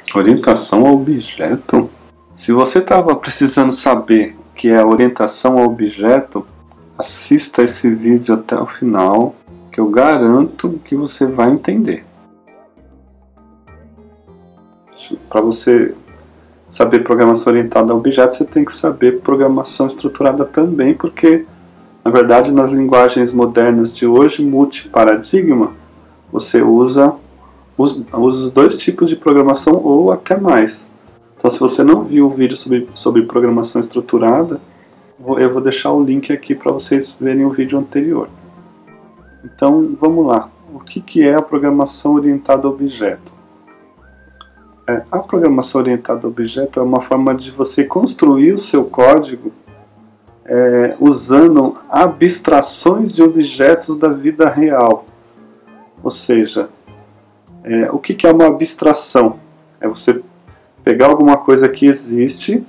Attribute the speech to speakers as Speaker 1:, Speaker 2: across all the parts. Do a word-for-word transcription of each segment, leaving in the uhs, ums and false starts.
Speaker 1: Orientação a objeto? Se você estava precisando saber o que é orientação a objeto, assista esse vídeo até o final, que eu garanto que você vai entender. Para você saber programação orientada a objeto, você tem que saber programação estruturada também, porque, na verdade, nas linguagens modernas de hoje, multiparadigma, você usa os, usa os dois tipos de programação ou até mais. Então, se você não viu o vídeo sobre, sobre programação estruturada, eu vou deixar o link aqui para vocês verem o vídeo anterior. Então, vamos lá. O que, que é a programação orientada a objeto? É, a programação orientada a objeto é uma forma de você construir o seu código é, usando abstrações de objetos da vida real. Ou seja, é, o que, que é uma abstração? É você pegar alguma coisa que existe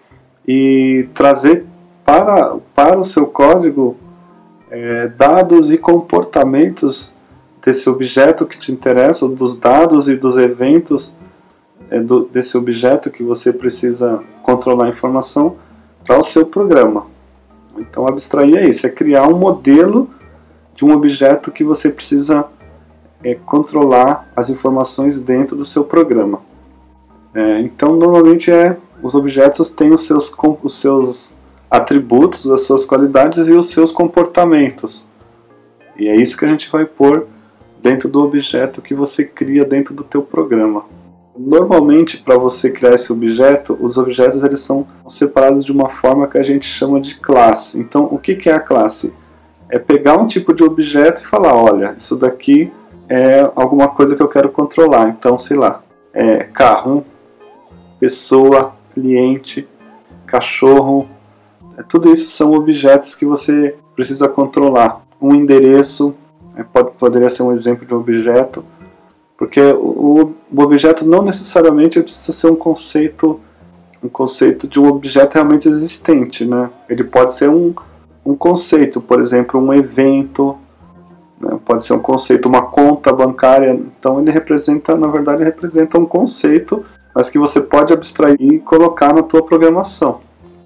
Speaker 1: e trazer para, para o seu código é, dados e comportamentos desse objeto que te interessa, dos dados e dos eventos é, do, desse objeto que você precisa controlar a informação para o seu programa. Então, abstrair é isso, é criar um modelo de um objeto que você precisa é, controlar as informações dentro do seu programa. É, então, normalmente, é, os objetos têm os seus, os seus atributos, as suas qualidades e os seus comportamentos. E é isso que a gente vai pôr dentro do objeto que você cria dentro do teu programa. Normalmente, para você criar esse objeto, os objetos eles são separados de uma forma que a gente chama de classe. Então, o que, que é a classe? É pegar um tipo de objeto e falar, olha, isso daqui é alguma coisa que eu quero controlar. Então, sei lá, é carro, pessoa, cliente, cachorro, é, tudo isso são objetos que você precisa controlar. Um endereço, é, pode, poderia ser um exemplo de um objeto, porque o, o objeto não necessariamente precisa ser um conceito, um conceito de um objeto realmente existente, né? Ele pode ser um, um conceito, por exemplo, um evento, né? Pode ser um conceito, uma conta bancária. Então ele representa, na verdade, ele representa um conceito, mas que você pode abstrair e colocar na tua programação.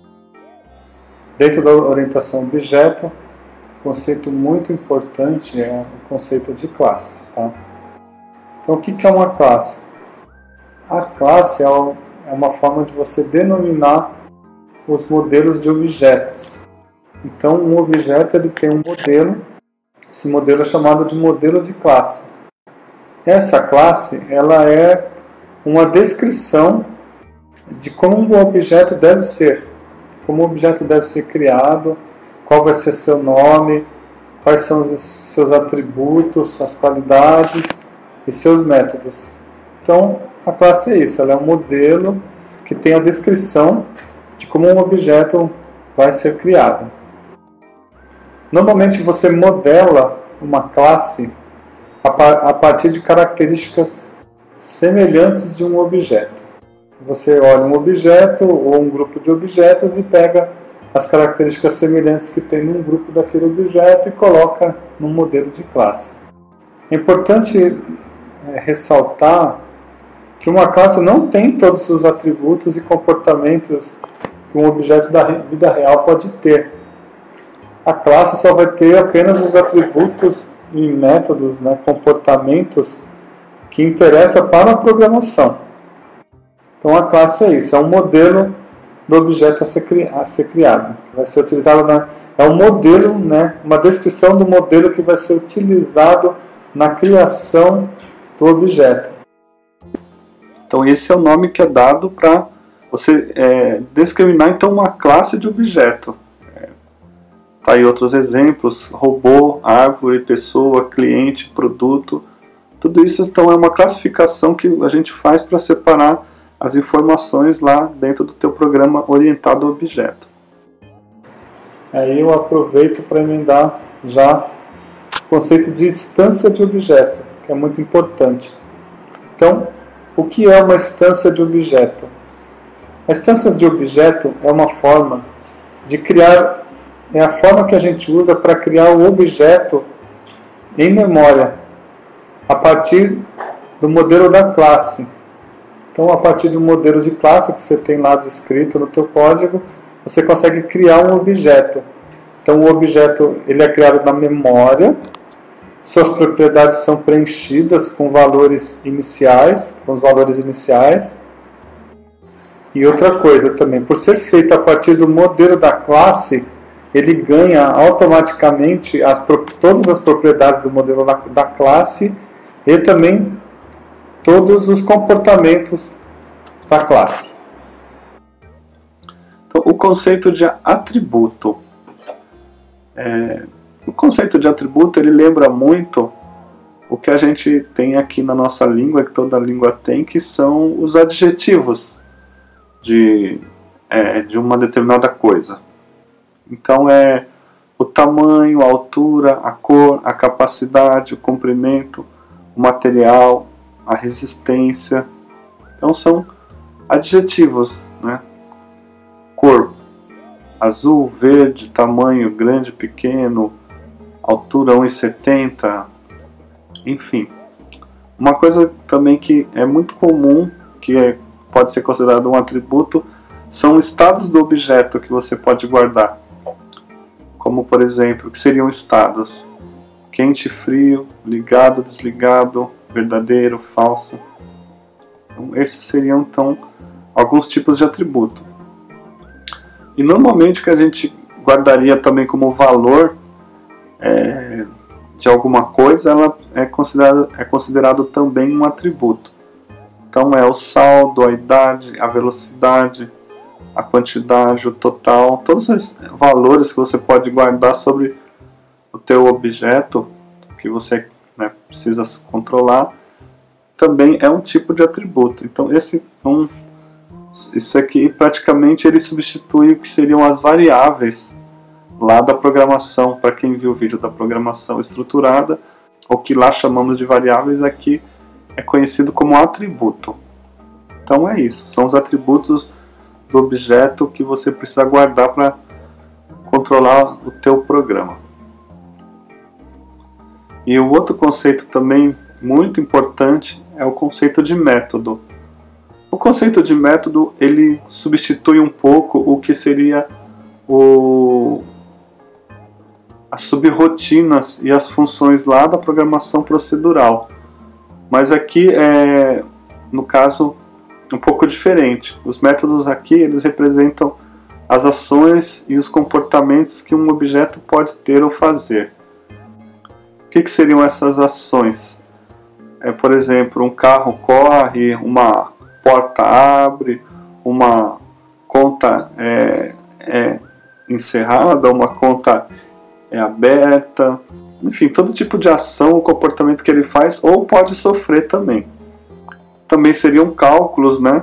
Speaker 1: Dentro da orientação a objeto, um conceito muito importante é o conceito de classe. Tá? Então, o que é uma classe? A classe é uma forma de você denominar os modelos de objetos. Então, um objeto ele tem um modelo, esse modelo é chamado de modelo de classe. Essa classe ela é uma descrição de como um objeto deve ser, como o objeto deve ser criado, qual vai ser seu nome, quais são os seus atributos, suas qualidades e seus métodos. Então, a classe é isso, ela é um modelo que tem a descrição de como um objeto vai ser criado. Normalmente você modela uma classe a partir de características semelhantes de um objeto. Você olha um objeto ou um grupo de objetos e pega as características semelhantes que tem num grupo daquele objeto e coloca num modelo de classe. É importante é, ressaltar que uma classe não tem todos os atributos e comportamentos que um objeto da vida real pode ter. A classe só vai ter apenas os atributos e métodos, né, comportamentos que interessam para a programação. Então a classe é isso, é um modelo do objeto a ser, cri a ser criado. Vai ser utilizado na, é um modelo, né, uma descrição do modelo que vai ser utilizado na criação do objeto. Então esse é o nome que é dado para você é, discriminar então uma classe de objeto. É, tá aí outros exemplos: robô, árvore, pessoa, cliente, produto. Tudo isso então é uma classificação que a gente faz para separar as informações lá dentro do teu programa orientado a objeto. Aí eu aproveito para emendar já o conceito de instância de objeto, que é muito importante. Então, o que é uma instância de objeto? A instância de objeto é uma forma de criar, é a forma que a gente usa para criar o objeto em memória, a partir do modelo da classe. Então, a partir de um modelo de classe que você tem lá descrito no teu código, você consegue criar um objeto. Então, o objeto ele é criado na memória, suas propriedades são preenchidas com valores iniciais, com os valores iniciais. E outra coisa também, por ser feito a partir do modelo da classe, ele ganha automaticamente as, todas as propriedades do modelo da, da classe e também todos os comportamentos da classe. Então, o conceito de atributo. É, o conceito de atributo ele lembra muito o que a gente tem aqui na nossa língua, que toda língua tem, que são os adjetivos de, é, de uma determinada coisa. Então é o tamanho, a altura, a cor, a capacidade, o comprimento, o material, a resistência. Então são adjetivos, né? Cor, azul, verde, tamanho, grande, pequeno, altura um e setenta, enfim. Uma coisa também que é muito comum, que é, pode ser considerado um atributo, são estados do objeto que você pode guardar. Como, por exemplo, que seriam estados: quente, frio, ligado, desligado, verdadeiro, falso. Então, esses seriam, então, alguns tipos de atributo. E normalmente o que a gente guardaria também como valor é, de alguma coisa, ela é considerado, é considerado também um atributo. Então é o saldo, a idade, a velocidade, a quantidade, o total, todos os valores que você pode guardar sobre o teu objeto que você, né, precisa controlar, também é um tipo de atributo. Então esse um, isso aqui praticamente ele substitui o que seriam as variáveis lá da programação. Para quem viu o vídeo da programação estruturada, o que lá chamamos de variáveis aqui é conhecido como atributo. Então é isso, são os atributos do objeto que você precisa guardar para controlar o teu programa. E o outro conceito também muito importante é o conceito de método. O conceito de método ele substitui um pouco o que seria o, as subrotinas e as funções lá da programação procedural. Mas aqui é, no caso, um pouco diferente. Os métodos aqui eles representam as ações e os comportamentos que um objeto pode ter ou fazer. O que, que seriam essas ações? É, por exemplo, um carro corre, uma porta abre, uma conta é, é encerrada, uma conta é aberta, enfim, todo tipo de ação ou comportamento que ele faz ou pode sofrer também. Também seriam cálculos, né?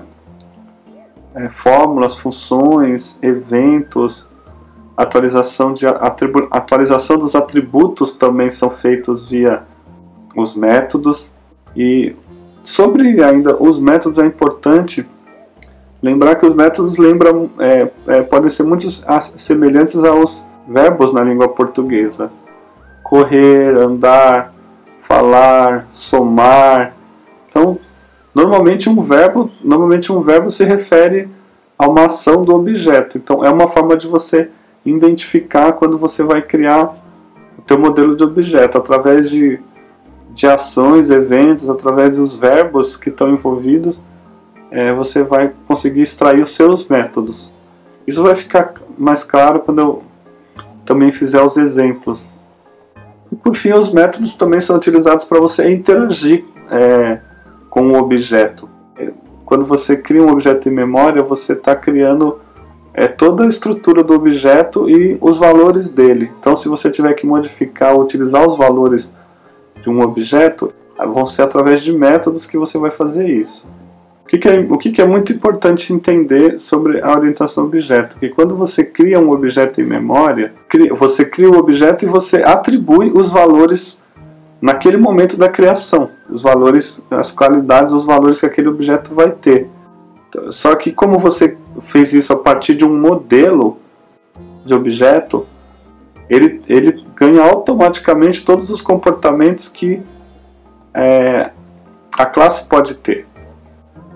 Speaker 1: É, fórmulas, funções, eventos, atualização, de atribu atualização dos atributos também são feitos via os métodos. E sobre ainda os métodos é importante lembrar que os métodos lembram, é, é, podem ser muito semelhantes aos verbos na língua portuguesa. Correr, andar, falar, somar. Então, normalmente um verbo, normalmente um verbo se refere a uma ação do objeto. Então, é uma forma de você identificar quando você vai criar o teu modelo de objeto, através de, de ações, eventos, através dos verbos que estão envolvidos, é, você vai conseguir extrair os seus métodos. Isso vai ficar mais claro quando eu também fizer os exemplos. E por fim, os métodos também são utilizados para você interagir é, com o objeto. Quando você cria um objeto em memória, você está criando é, toda a estrutura do objeto e os valores dele. Então, se você tiver que modificar ou utilizar os valores de um objeto, vão ser através de métodos que você vai fazer isso. O que, que, é, o que, que é muito importante entender sobre a orientação objeto? Que quando você cria um objeto em memória, cria, você cria o objeto e você atribui os valores naquele momento da criação, os valores, as qualidades, os valores que aquele objeto vai ter. Só que como você fez isso a partir de um modelo de objeto, ele, ele ganha automaticamente todos os comportamentos que é, a classe pode ter.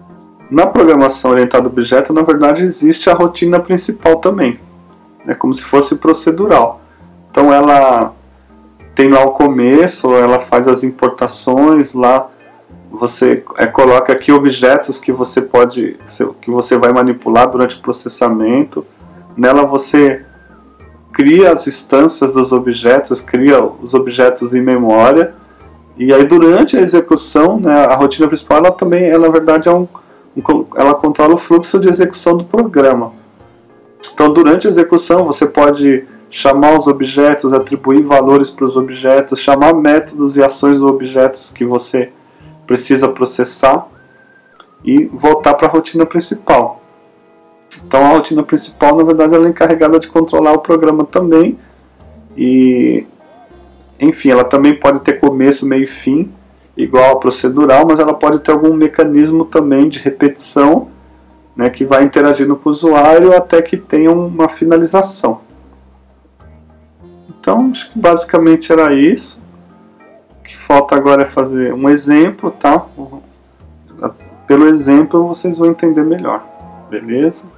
Speaker 1: Na programação orientada a objeto, na verdade, existe a rotina principal também. É como se fosse procedural. Então ela tem lá o começo, ela faz as importações, lá você é, coloca aqui objetos que você pode, que você vai manipular durante o processamento. Nela você cria as instâncias dos objetos, cria os objetos em memória, e aí durante a execução, né, a rotina principal ela também, ela, na verdade, é um, um, ela controla o fluxo de execução do programa. Então durante a execução você pode chamar os objetos, atribuir valores para os objetos, chamar métodos e ações dos objetos que você precisa processar e voltar para a rotina principal. Então a rotina principal, na verdade, ela é encarregada de controlar o programa também. E, enfim, ela também pode ter começo, meio e fim, igual a procedural, mas ela pode ter algum mecanismo também de repetição, né, que vai interagindo com o usuário até que tenha uma finalização. Então, acho que basicamente era isso. O que falta agora é fazer um exemplo, tá? Pelo exemplo vocês vão entender melhor, beleza?